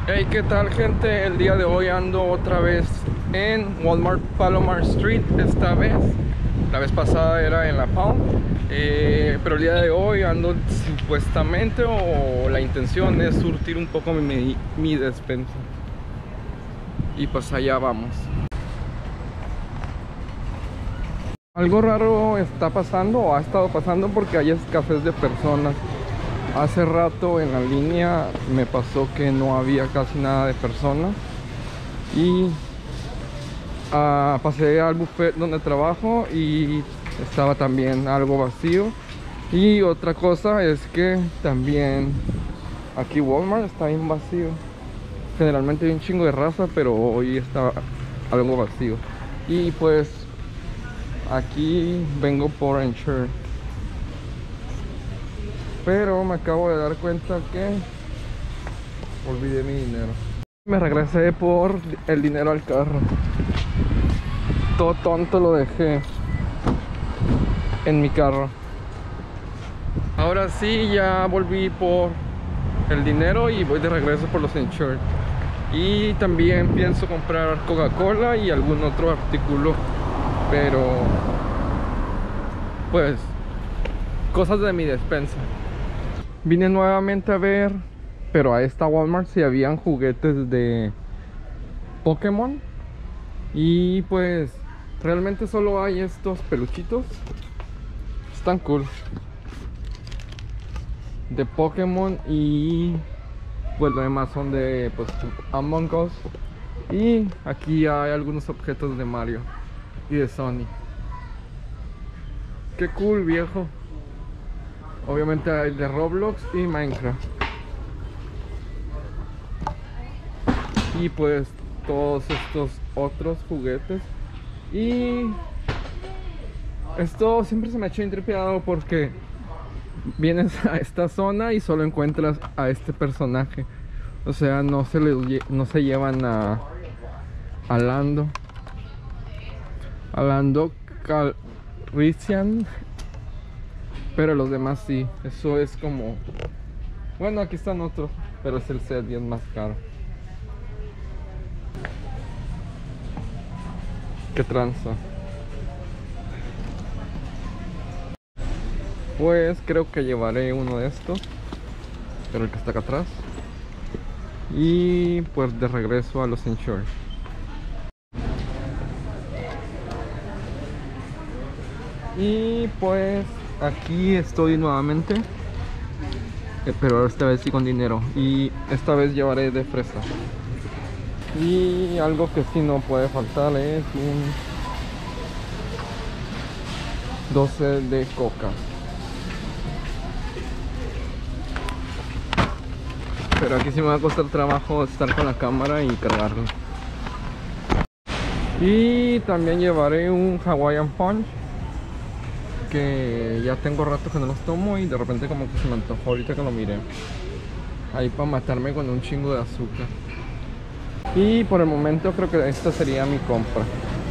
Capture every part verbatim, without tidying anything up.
Hey, ¿qué tal, gente? El día de hoy ando otra vez en Walmart Palomar Street. Esta vez, la vez pasada era en La Palm, eh, pero el día de hoy ando supuestamente, o la intención es surtir un poco mi, mi despensa. Y pues allá vamos. Algo raro está pasando o ha estado pasando porque hay escasez de personas. Hace rato en la línea me pasó que no había casi nada de personas y uh, pasé al buffet donde trabajo y estaba también algo vacío. Y otra cosa es que también aquí Walmart está bien vacío. Generalmente hay un chingo de raza, pero hoy está algo vacío. Y pues aquí vengo por Ensure, pero me acabo de dar cuenta que olvidé mi dinero. Me regresé por el dinero al carro. Todo tonto lo dejé en mi carro. Ahora sí, ya volví por el dinero y voy de regreso por los Ensure. Y también pienso comprar Coca-Cola y algún otro artículo, pero pues cosas de mi despensa. Vine nuevamente a ver, pero a esta Walmart si habían juguetes de Pokémon. Y pues realmente solo hay estos peluchitos. Están cool, de Pokémon, y pues lo demás son de pues Among Us. Y aquí hay algunos objetos de Mario y de Sonic. Qué cool, viejo. Obviamente hay de Roblox y Minecraft. Y pues todos estos otros juguetes. Y esto siempre se me ha hecho intripidado porque vienes a esta zona y solo encuentras a este personaje. O sea, no se, le, no se llevan a, a Lando. A Lando Calrissian. Pero los demás sí. Eso es como... Bueno, aquí están otros, pero es el set bien más caro. Qué tranza. Pues creo que llevaré uno de estos, pero el que está acá atrás. Y pues de regreso a los Ensure. Y pues aquí estoy nuevamente, eh, pero esta vez sí con dinero. Y esta vez llevaré de fresa. Y algo que sí no puede faltar es un doce de coca. Pero aquí sí me va a costar trabajo estar con la cámara y cargarlo. Y también llevaré un Hawaiian Punch, que ya tengo rato que no los tomo y de repente como que se me antojó ahorita que lo miré. Ahí para matarme con un chingo de azúcar. Y por el momento creo que esta sería mi compra.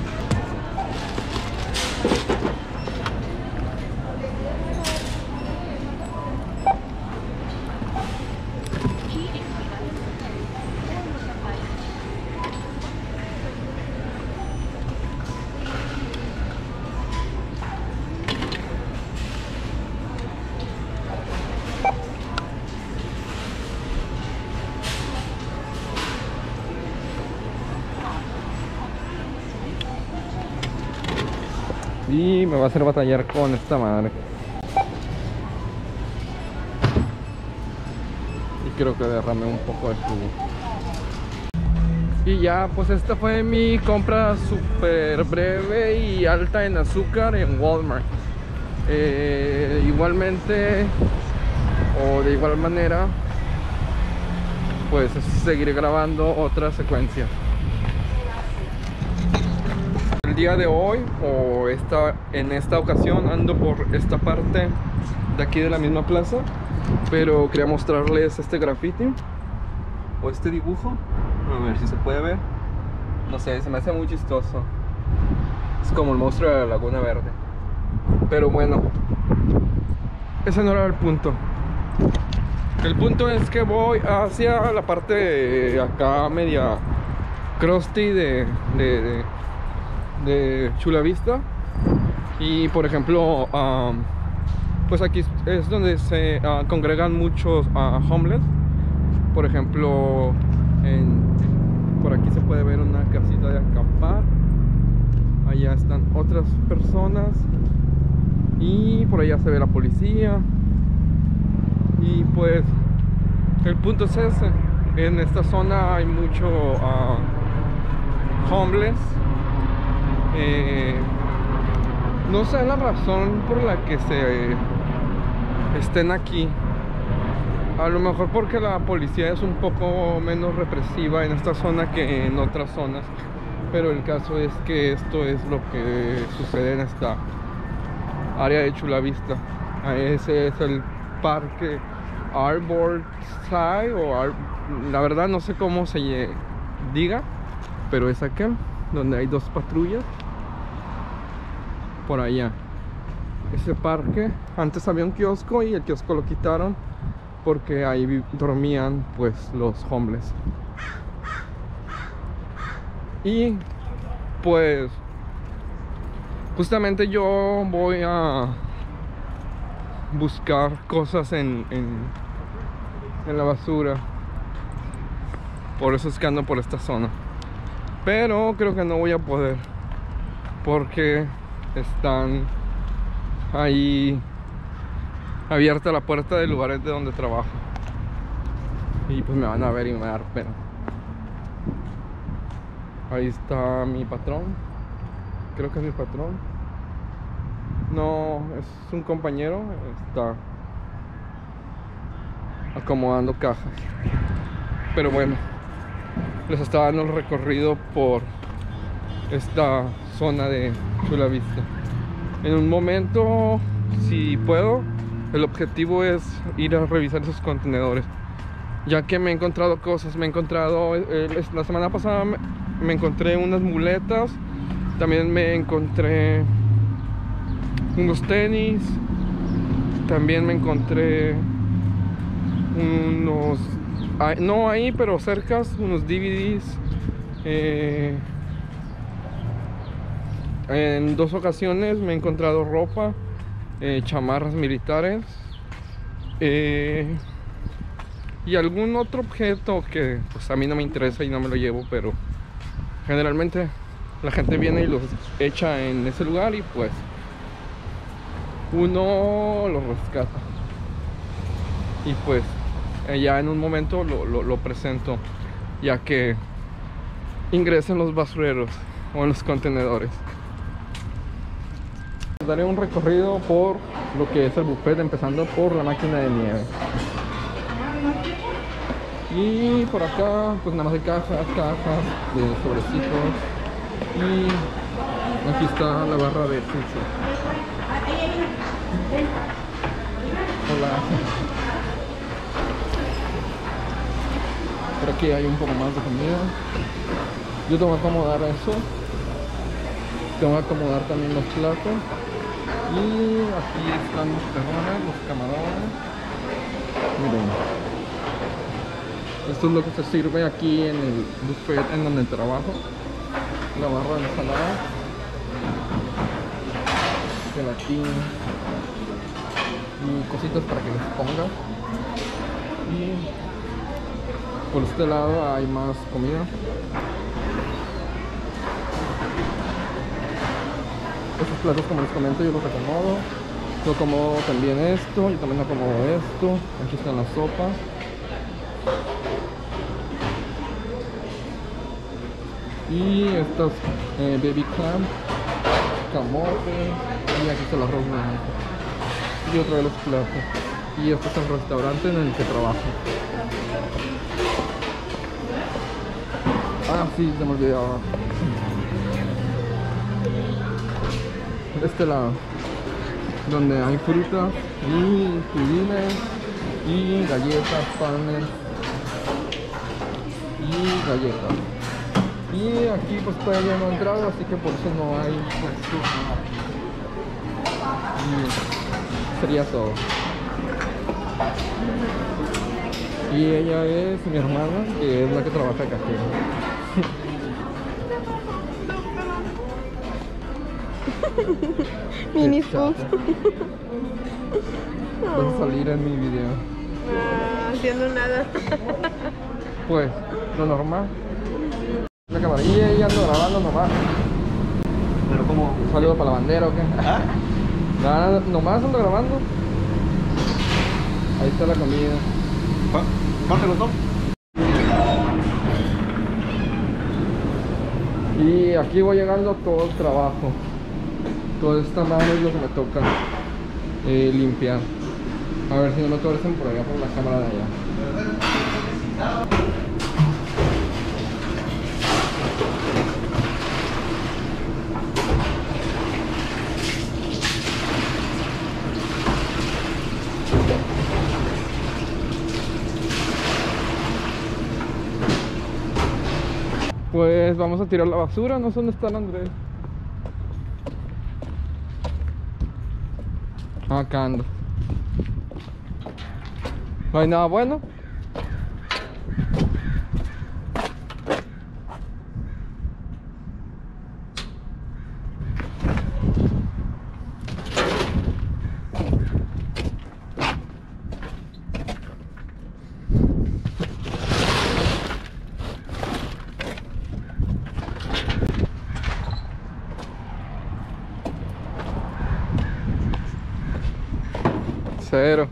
Y me va a hacer batallar con esta madre. Y creo que derramé un poco de jugo. Y ya, pues esta fue mi compra súper breve y alta en azúcar en Walmart. Eh, igualmente, o de igual manera, pues seguiré grabando otra secuencia. El día de hoy, o esta, en esta ocasión, ando por esta parte de aquí de la misma plaza, pero quería mostrarles este graffiti o este dibujo. A ver si se puede ver. No sé, se me hace muy chistoso. Es como el monstruo de la Laguna Verde. Pero bueno, ese no era el punto. El punto es que voy hacia la parte de acá media crusty de, de, de, de Chula Vista. Y por ejemplo, um, pues aquí es donde se uh, congregan muchos uh, homeless. Por ejemplo, en, por aquí se puede ver una casita de acampar. Allá están otras personas. Y por allá se ve la policía. Y pues el punto es ese. En esta zona hay mucho uh, homeless. eh, No sé la razón por la que se estén aquí. A lo mejor porque la policía es un poco menos represiva en esta zona que en otras zonas. Pero el caso es que esto es lo que sucede en esta área de Chula Vista. Ese es el parque Arborside o Ar la verdad no sé cómo se diga, pero es aquel donde hay dos patrullas. Por allá, ese parque, antes había un kiosco y el kiosco lo quitaron porque ahí dormían pues los homeless. Y pues justamente yo voy a buscar cosas en, en, en la basura. Por eso es que ando por esta zona, pero creo que no voy a poder porque están ahí abierta la puerta del lugar de donde trabajo y pues me van a ver y me va a dar pena. Ahí está mi patrón, creo que es mi patrón, no, es un compañero, está acomodando cajas. Pero bueno, les estaba dando el recorrido por esta zona de Chula Vista. En un momento, si puedo, el objetivo es ir a revisar esos contenedores, ya que me he encontrado cosas. Me he encontrado eh, la semana pasada me, me encontré unas muletas, también me encontré unos tenis, también me encontré unos, no ahí pero cerca, unos D V Ds. eh, En dos ocasiones me he encontrado ropa, eh, chamarras militares eh, y algún otro objeto que pues a mí no me interesa y no me lo llevo, pero generalmente la gente viene y los echa en ese lugar y pues uno los rescata y pues ya en un momento lo, lo, lo presento, ya que ingresen los basureros o en los contenedores. Daré un recorrido por lo que es el buffet, empezando por la máquina de nieve. Y por acá, pues nada más de cajas, cajas de sobrecitos. Y aquí está la barra de sushi. Hola. Por aquí hay un poco más de comida. Yo tengo que acomodar eso. Tengo que acomodar también los platos. Y aquí están los perrones, los camarones. Miren, esto es lo que se sirve aquí en el buffet en donde trabajo. La barra de ensalada, gelatina y cositas para que les ponga. Y por este lado hay más comida. Estos platos, como les comento, yo los acomodo. Yo acomodo también esto, yo también acomodo esto. Aquí están las sopas. Y estas eh, baby clam, camote. Y aquí está el arroz blanco. Y otra de los platos. Y este es el restaurante en el que trabajo. Ah, sí, se me olvidaba. De este lado, donde hay frutas y pudines y galletas, panes y galletas. Y aquí pues todavía no he entrado, así que por eso no hay estufa. Y sería todo. Y ella es mi hermana, que es la que trabaja cajera. Mini Scoops. Vas a salir en mi video. Ah, haciendo nada. Pues, lo normal. La cámara. Y ella ando grabando nomás. Pero como... Un saludo para la bandera o qué. ¿Ah? Nada, nomás ando grabando. Ahí está la comida. ¿Cuánto costó? Y aquí voy llegando a todo el trabajo. Toda esta mano es lo que me toca eh, limpiar. A ver si no me tuercen por allá por la cámara de allá. Pues vamos a tirar la basura, no sé dónde está el Andrés. Acá ando. No hay nada bueno. Cero.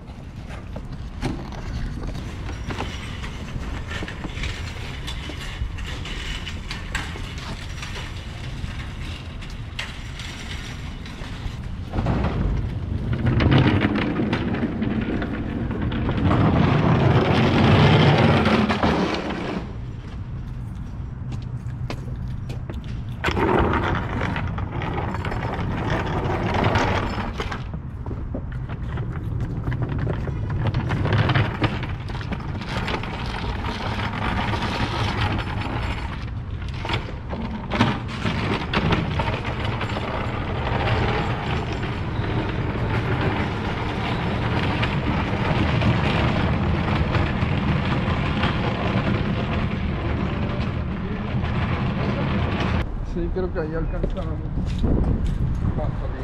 Sí, creo que ahí alcanzamos. Va a salir.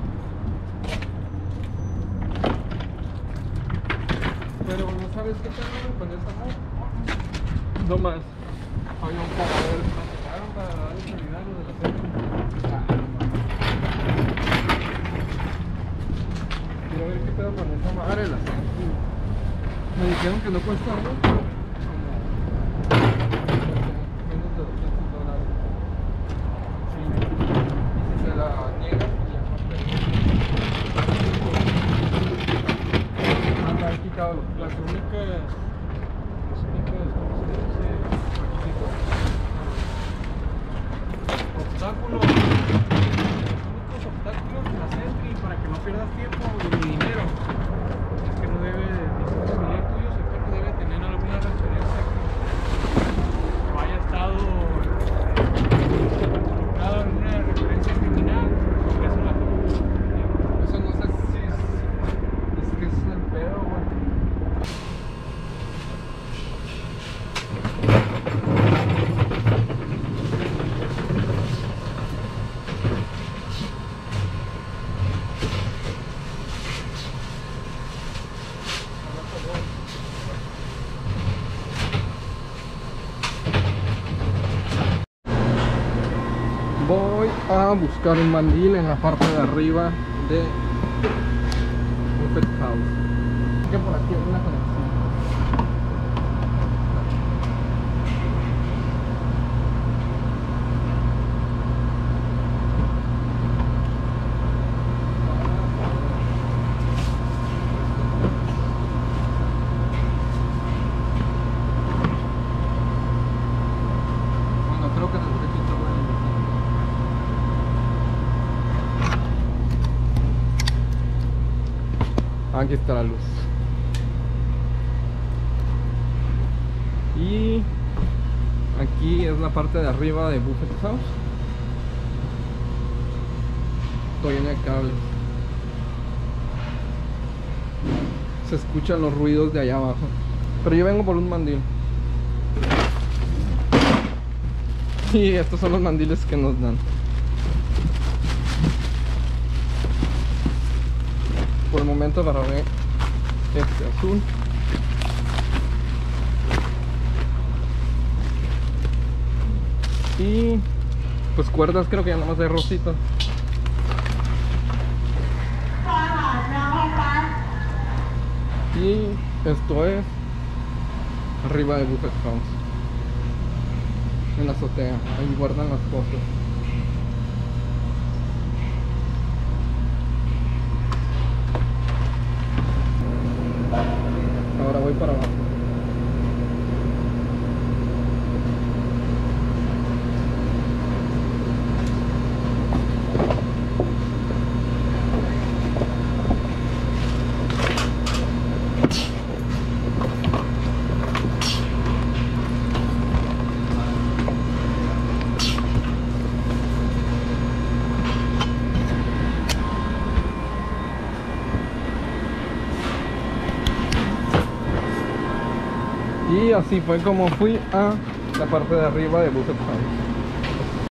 Pero no sabes qué tengo con esa moto. No más. Hay un cadáver. Me sacaron para darle seguridad a lo de la serie. Ah, quiero ver qué pedo con esa madre la serie. Me dijeron que no cuesta mucho. Menos de doscientos dólares. Sí. Y si se la niegan, pues ya no te... Ah, me han quitado las únicas... Los únicos... ¿Cómo se dice? Requisitos. Obstáculos. Los únicos obstáculos de la Sentry para que no pierdas tiempo ni dinero. Es que no debe... Dice un familiar tuyo, el perro debe tener alguna referencia que haya estado involucrado en una referencia criminal, porque eso la eso no sé si es, es que es el pedo, güey. Voy a buscar un mandil en la parte de arriba de Buffett House. Que por aquí hay una conexión. Bueno, creo que tendré que quitarla ahí. Aquí está la luz. Y aquí es la parte de arriba de Buffett House. Estoy en el cable. Se escuchan los ruidos de allá abajo. Pero yo vengo por un mandil. Y estos son los mandiles que nos dan. Por el momento agarraré este azul. Y pues cuerdas creo que ya nada más hay rosita. Y esto es arriba de Buffet House, en la azotea, ahí guardan las cosas. Ahora voy para abajo. Y así fue como fui a la parte de arriba de Buffet House.